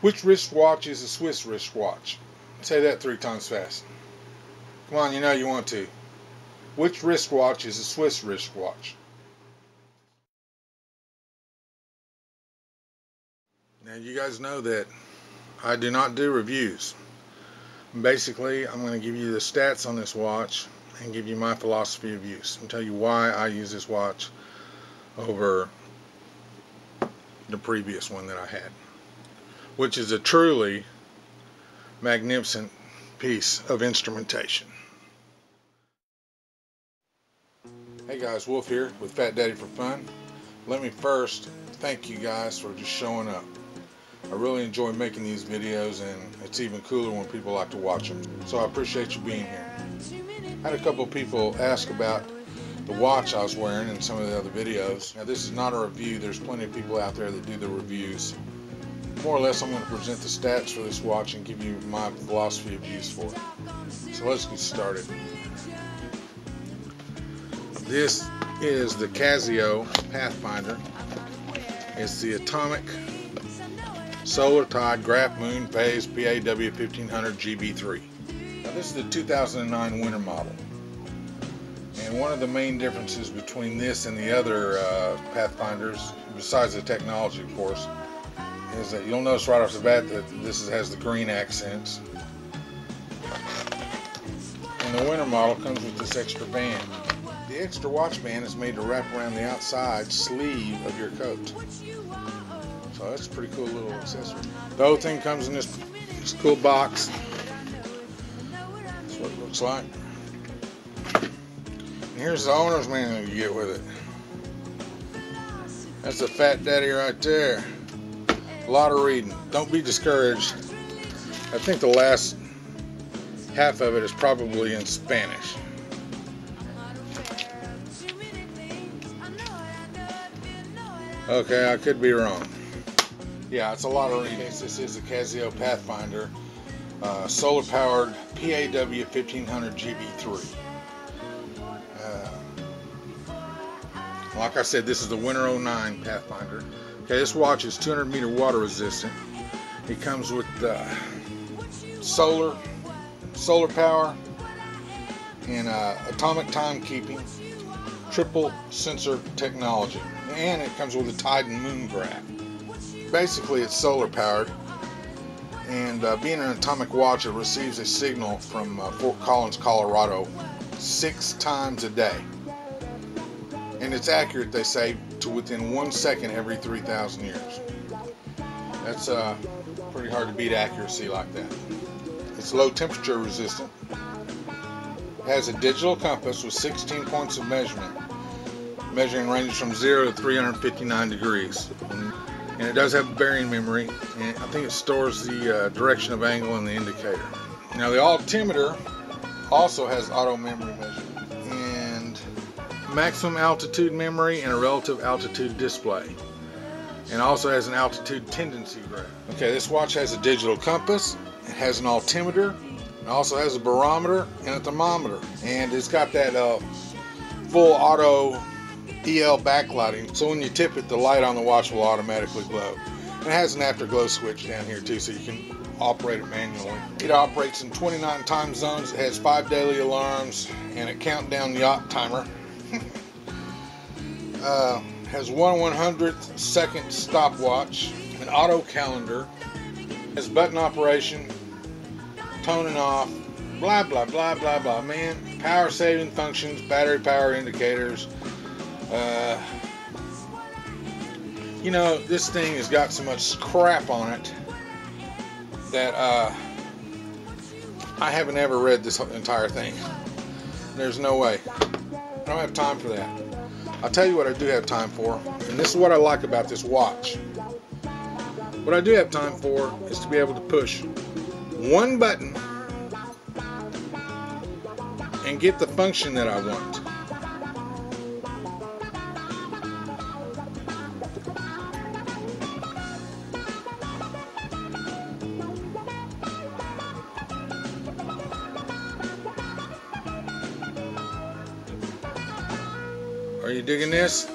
Which wristwatch is a Swiss wristwatch? Say that 3 times fast. Come on, you know you want to. Which wristwatch is a Swiss wristwatch? Now you guys know that I do not do reviews. Basically, I'm going to give you the stats on this watch and give you my philosophy of use and tell you why I use this watch over the previous one that I had, which is a truly magnificent piece of instrumentation. Hey guys, Wolf here with Fat Daddy for Fun. Let me first thank you guys for just showing up. I really enjoy making these videos, and it's even cooler when people like to watch them. So I appreciate you being here. I had a couple people ask about the watch I was wearing in some of the other videos. Now this is not a review. There's plenty of people out there that do the reviews. More or less I'm going to present the stats for this watch and give you my philosophy of use for it. So let's get started. This is the Casio Pathfinder. It's the Atomic Solar Tide Graph Moon Phase PAW 1500 GB3. Now this is the 2009 winter model. And one of the main differences between this and the other Pathfinders, besides the technology of course, is that you'll notice right off the bat that this has the green accents. And the winter model comes with this extra band. The extra watch band is made to wrap around the outside sleeve of your coat. So that's a pretty cool little accessory. The whole thing comes in this cool box. That's what it looks like. And here's the owner's manual you get with it. That's a Fat Daddy right there. A lot of reading. Don't be discouraged. I think the last half of it is probably in Spanish. Okay, I could be wrong. Yeah, it's a lot of reading. This is the Casio Pathfinder solar powered PAW 1500 GB3. Like I said, this is the Winter 09 Pathfinder. Okay, this watch is 200 meter water resistant. It comes with solar power and atomic timekeeping, triple sensor technology, and it comes with a tide and moon graph. Basically, it's solar powered, and being an atomic watch, it receives a signal from Fort Collins, Colorado 6 times a day, and it's accurate, they say, to within 1 second every 3,000 years. That's pretty hard to beat accuracy like that. It's low temperature resistant. It has a digital compass with 16 points of measurement, measuring ranges from 0 to 359 degrees. And it does have bearing memory, and I think it stores the direction of angle in the indicator. Now the altimeter also has auto memory measurement, and maximum altitude memory, and a relative altitude display, and also has an altitude tendency graph. Okay, this watch has a digital compass, it has an altimeter, it also has a barometer and a thermometer, and it's got that full auto EL backlighting, so when you tip it, the light on the watch will automatically glow. And it has an afterglow switch down here too, so you can operate it manually. It operates in 29 time zones. It has 5 daily alarms and a countdown yacht timer. Has 1/100th second stopwatch, an auto calendar, has button operation, toning off, blah blah blah blah blah. Man, power saving functions, battery power indicators. You know, this thing has got so much crap on it that I haven't ever read this entire thing. There's no way. I don't have time for that. I'll tell you what I do have time for, and this is what I like about this watch. What I do have time for is to be able to push one button and get the function that I want. Are you digging this?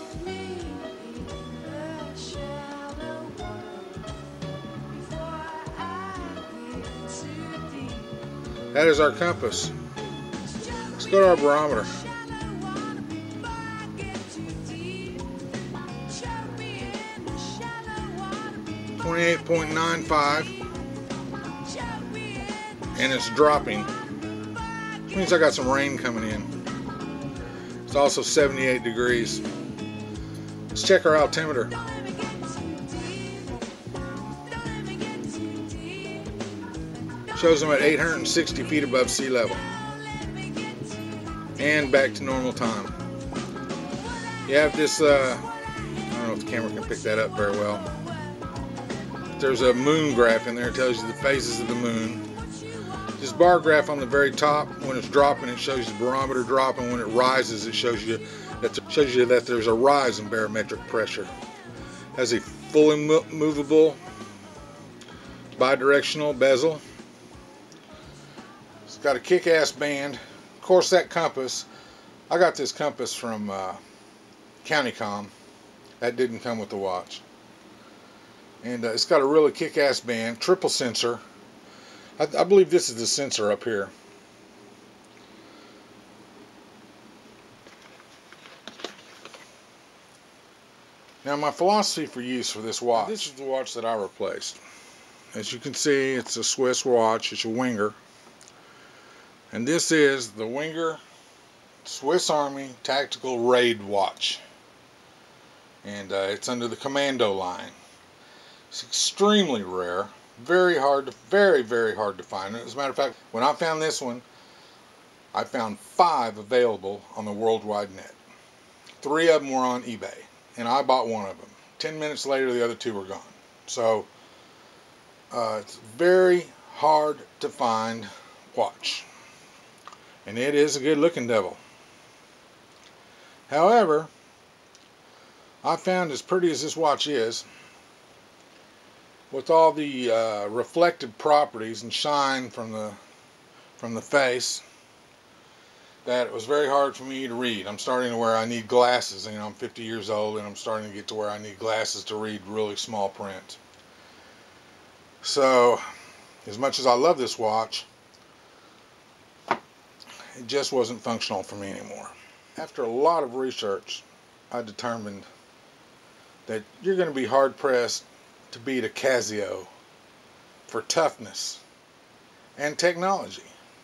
That is our compass. Let's go to our barometer. 28.95, and it's dropping, which means I got some rain coming in. It's also 78 degrees. Let's check our altimeter. Shows them at 860 feet above sea level and back to normal time. You have this, I don't know if the camera can pick that up very well. There's a moon graph in there. It tells you the phases of the moon. This bar graph on the very top, when it's dropping, it shows you the barometer dropping. When it rises, it shows you that there's a rise in barometric pressure. It has a fully movable bidirectional bezel. It's got a kick-ass band. Of course, that compass, I got this compass from CountyCom. That didn't come with the watch. And it's got a really kick-ass band, triple sensor. I believe this is the sensor up here. Now, my philosophy for use for this watch, this is the watch that I replaced. As you can see, it's a Swiss watch. It's a Winger. And this is the Winger Swiss Army Tactical Raid Watch. And it's under the Commando line. It's extremely rare, very hard to find. As a matter of fact, when I found this one, I found 5 available on the World Wide Net. 3 of them were on eBay, and I bought one of them. 10 minutes later, the other 2 were gone. So it's very hard to find watch, and it is a good looking devil. However, I found, as pretty as this watch is, with all the reflective properties and shine from the face, that it was very hard for me to read. I'm starting to where I need glasses. You know, I'm 50 years old, and I'm starting to get to where I need glasses to read really small print. So, as much as I love this watch, it just wasn't functional for me anymore. After a lot of research, I determined that you're going to be hard-pressed to beat a Casio for toughness and technology.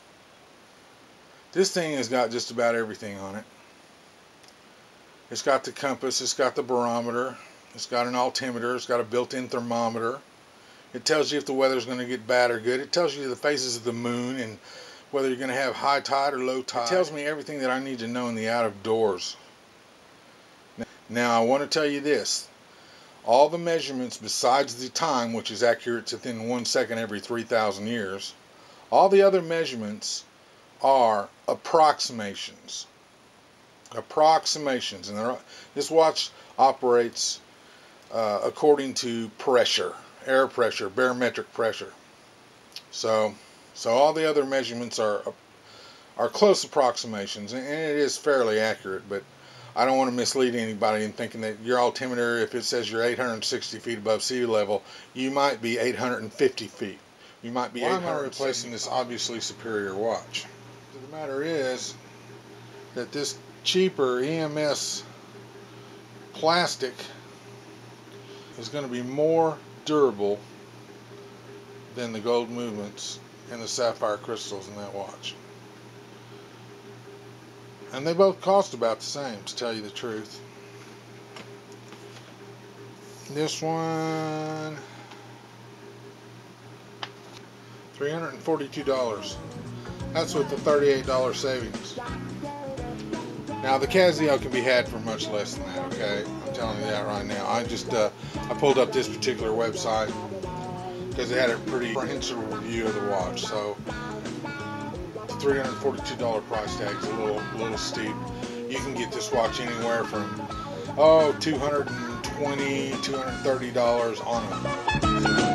This thing has got just about everything on it. It's got the compass, it's got the barometer, it's got an altimeter, it's got a built-in thermometer. It tells you if the weather's going to get bad or good. It tells you the phases of the moon and whether you're going to have high tide or low tide. It tells me everything that I need to know in the out of doors. Now, I want to tell you this. All the measurements besides the time, which is accurate to within 1 second every 3,000 years, all the other measurements are approximations. Approximations. And this watch operates according to pressure, air pressure, barometric pressure. So all the other measurements are close approximations, and it is fairly accurate, but I don't want to mislead anybody in thinking that your altimeter, if it says you're 860 feet above sea level, you might be 850 feet. You might be 800. Why am I replacing this obviously superior watch? The matter is that this cheaper EMS plastic is going to be more durable than the gold movements and the sapphire crystals in that watch. And they both cost about the same, to tell you the truth. This one, $342. That's with the $38 savings. Now the Casio can be had for much less than that, okay? I'm telling you that right now. I pulled up this particular website because it had a pretty comprehensive review of the watch. So the $342 price tag is a little steep. You can get this watch anywhere from $220, $230 on it.